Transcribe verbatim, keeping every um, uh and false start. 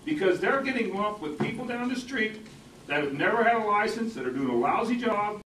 because they're getting lumped with people down the street that have never had a license, that are doing a lousy job.